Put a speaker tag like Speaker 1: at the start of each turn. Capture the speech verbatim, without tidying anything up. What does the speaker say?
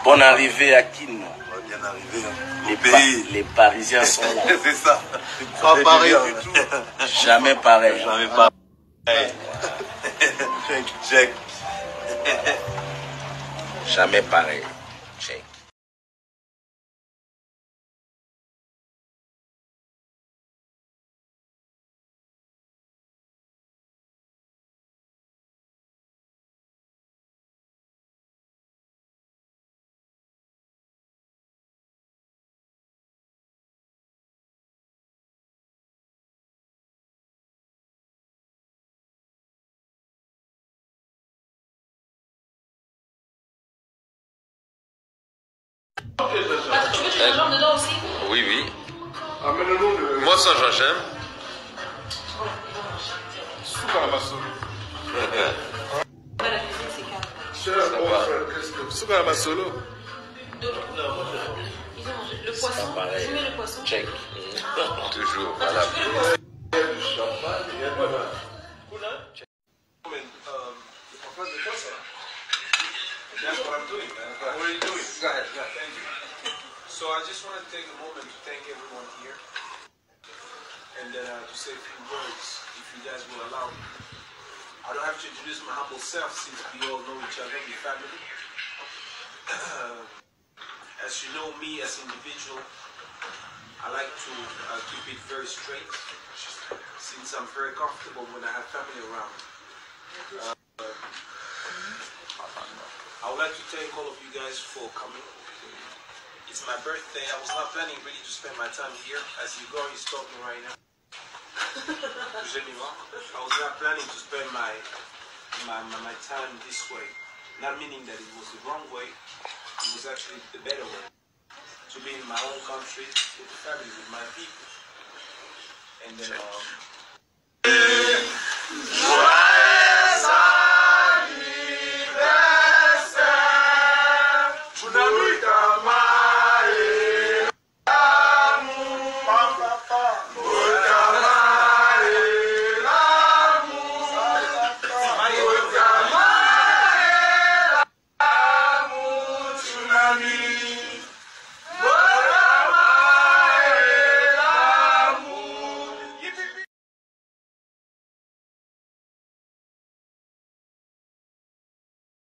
Speaker 1: Bonne arrivée à Kin.
Speaker 2: Bien arrivé. Hein.
Speaker 1: Les,
Speaker 2: pays.
Speaker 1: Pa les Parisiens sont là.
Speaker 2: C'est ça.
Speaker 3: Pas pareil du tout.
Speaker 1: Jamais pareil.
Speaker 2: Jamais pareil. Check, check.
Speaker 1: Jamais pareil. Check.
Speaker 4: Attends, tu veux que je gingembre dedans aussi?
Speaker 5: Oui, oui. Moi, ça, j'aime.
Speaker 3: Soupe à la massole.
Speaker 4: La cuisine, c'est calme.
Speaker 3: Soupe à la massole.
Speaker 4: Ils ont mangé le poisson. Tu mets le poisson.
Speaker 1: Check.
Speaker 5: Toujours,
Speaker 4: Attends,
Speaker 5: voilà.
Speaker 4: tu veux le poisson?
Speaker 6: That's what I'm doing, man. What are you doing? Go ahead, go ahead. Thank you. So I just want to take a moment to thank everyone here, and then uh, to say a few words, if you guys will allow me. I don't have to introduce my humble self since we all know each other, we family. As you know me as an individual, I like to uh, keep it very straight, since I'm very comfortable when I have family around. Uh, I would like to thank all of you guys for coming. It's my birthday. I was not planning really to spend my time here, as Igor is talking right now. I was not planning to spend my, my, my, my time this way. Not meaning that it was the wrong way, it was actually the better way. To be in my own country, with the family, with my people. And then um,